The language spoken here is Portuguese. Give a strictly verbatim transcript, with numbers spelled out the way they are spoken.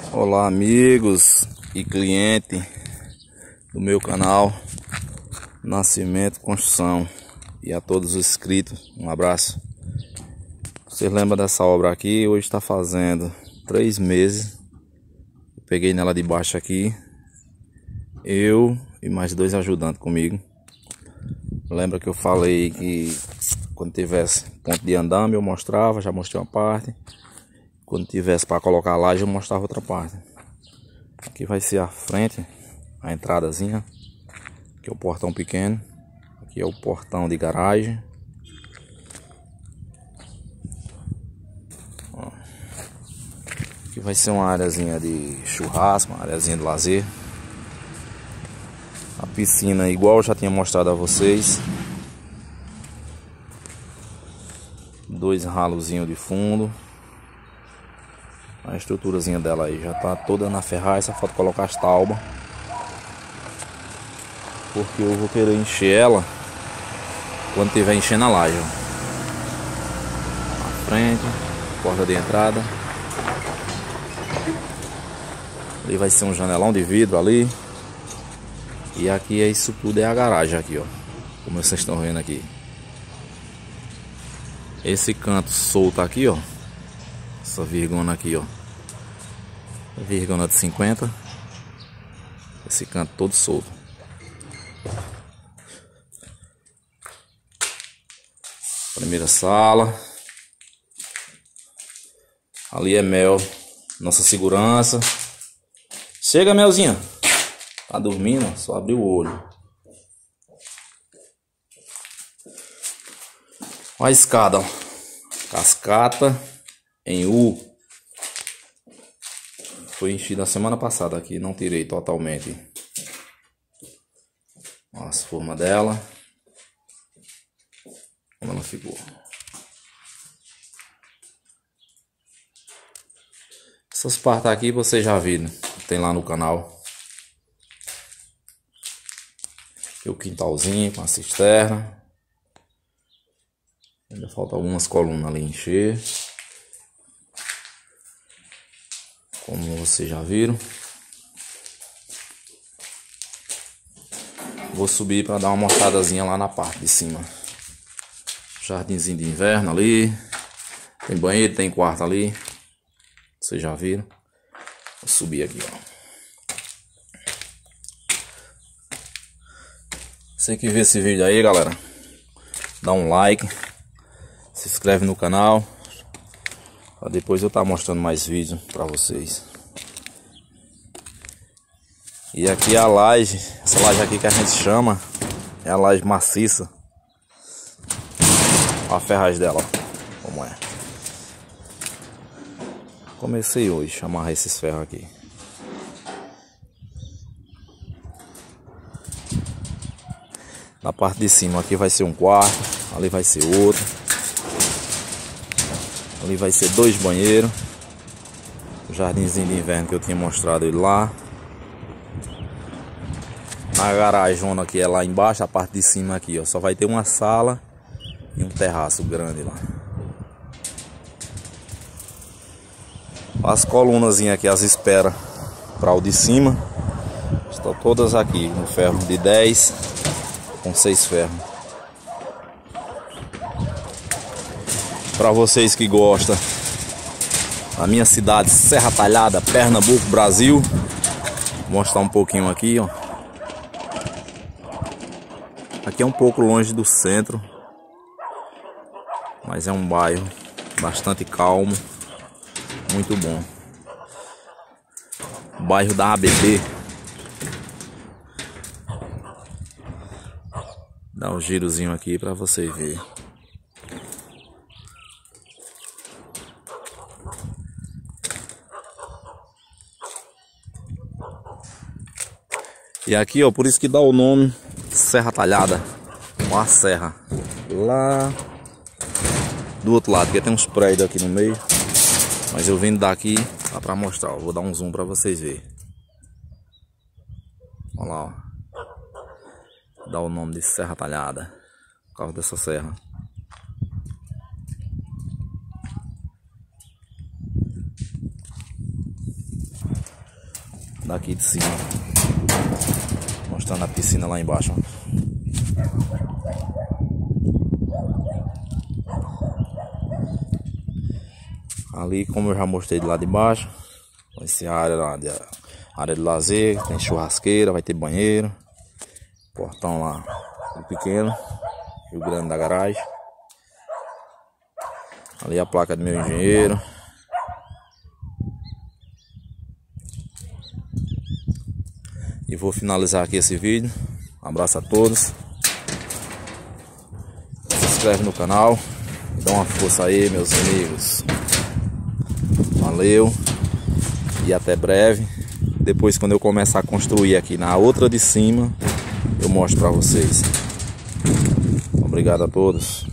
Olá amigos e clientes do meu canal Nascimento Construção, e a todos os inscritos, um abraço. Vocês lembram dessa obra aqui? Hoje está fazendo três meses. Eu peguei nela de baixo aqui, eu e mais dois ajudantes comigo. Lembra que eu falei que quando tivesse ponto de andame eu mostrava, já mostrei uma parte. Quando tivesse para colocar a laje eu mostrava outra parte. Aqui vai ser a frente, a entradazinha. Aqui é o portão pequeno. Aqui é o portão de garagem. Ó. Aqui vai ser uma areazinha de churrasco, uma areazinha de lazer. A piscina igual eu já tinha mostrado a vocês. Dois ralozinhos de fundo. A estruturazinha dela aí já tá toda na ferragem, só falta colocar as taubas. Porque eu vou querer encher ela quando tiver enchendo a laje. A frente, porta de entrada. Ali vai ser um janelão de vidro ali. E aqui é isso tudo, é a garagem aqui, ó. Como vocês estão vendo aqui. Esse canto solto aqui, ó. Essa virgona aqui, ó. Virgona de cinquenta. Esse canto todo solto. Primeira sala. Ali é Mel, nossa segurança. Chega, Melzinha. Tá dormindo? Só abriu o olho. Olha a escada, ó. Cascata em U. Foi enchida a semana passada aqui, não tirei totalmente. Olha as formas dela. Como ela ficou. Essas partes aqui vocês já viram, tem lá no canal. Aqui o quintalzinho com a cisterna. Ainda falta algumas colunas ali encher. Como vocês já viram. Vou subir para dar uma mostradazinha lá na parte de cima. Jardinzinho de inverno ali. Tem banheiro, tem quarto ali. Vocês já viram. Vou subir aqui, ó. Você que vê esse vídeo aí, galera, dá um like. Se inscreve no canal. Pra depois eu estar mostrando mais vídeos para vocês. E aqui a laje, essa laje aqui que a gente chama, é a laje maciça. Olha a ferragem dela, ó, como é. Comecei hoje a amarrar esses ferros aqui. Na parte de cima aqui vai ser um quarto, ali vai ser outro. Ali vai ser dois banheiros. O jardinzinho de inverno que eu tinha mostrado ele lá. A garagem aqui é lá embaixo, a parte de cima aqui, ó. Só vai ter uma sala e um terraço grande lá. As colunas aqui, as esperas para o de cima, estão todas aqui no ferro de dez com seis ferros. Para vocês que gostam da minha cidade, Serra Talhada, Pernambuco, Brasil, vou mostrar um pouquinho aqui, ó. Aqui é um pouco longe do centro, mas é um bairro bastante calmo, muito bom. Bairro da A B B. Dá um girozinho aqui para vocês verem. E aqui, ó, por isso que dá o nome Serra Talhada, uma serra lá do outro lado, porque tem uns prédios aqui no meio. Mas eu vim daqui lá pra mostrar, ó. Vou dar um zoom pra vocês verem. Olha lá, ó. Dá o nome de Serra Talhada por causa dessa serra. daqui de cima, mostrando a piscina lá embaixo, ó. Ali, como eu já mostrei de lá de baixo, vai ser a área lá de, área de lazer, tem churrasqueira, vai ter banheiro, portão lá, o pequeno e o grande da garagem. Ali a placa do meu engenheiro. E vou finalizar aqui esse vídeo. Um abraço a todos. Se inscreve no canal. Dá uma força aí, meus amigos. Valeu. E até breve. Depois, quando eu começar a construir aqui na outra de cima, eu mostro pra vocês. Obrigado a todos.